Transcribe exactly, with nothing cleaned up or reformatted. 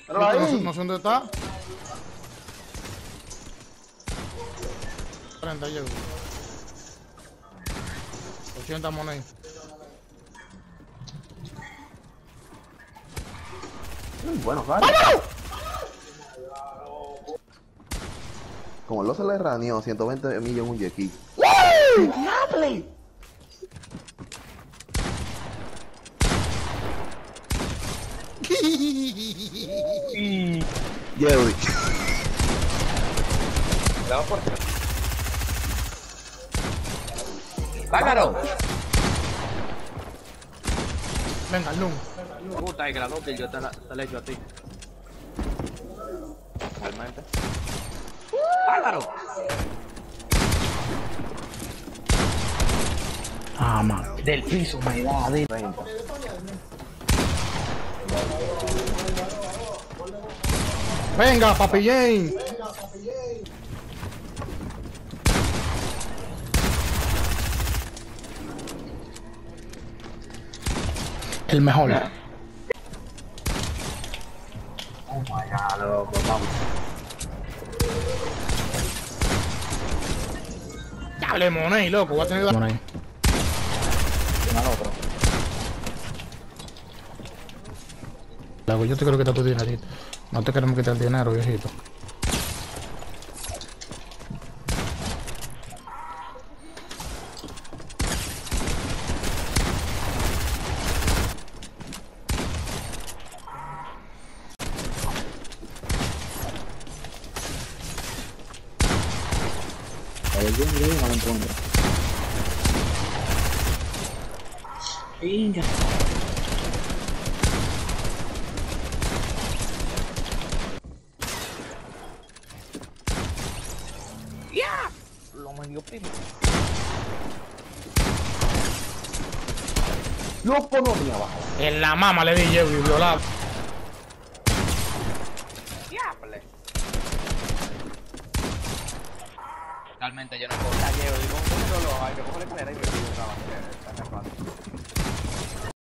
Pero ahí. No, sé- no sé dónde está. treinta llego. ochenta monedas. Bueno, vale. Como lo se le raneó ciento veinte millas en un yequi. ¡Diable! Jerry. Cuidado por ti. ¡Pájaro! Venga, Lum. Puta, y que la no, que yo te la, te la echo a ti. Realmente. ¡Pájaro! Ah, man. Del piso, me da de treinta. Venga, papi Jane. El mejor. Oh my god, loco, vamos. Dale, Money, loco. Voy a tener que dar. Money. Al otro. Loco, yo te quiero quitar tu dinerito. No te queremos quitar el dinero, viejito. A ver, bien, bien, no lo encuentro. Venga. ¡Ya! Lo medio primo. Loco, no me abajo. En la mama le di Jerry, violado. ¡Diable! Realmente yo no puedo. Ya llevo, digo, un solo, hay que coger la escalera y me pido trabajo.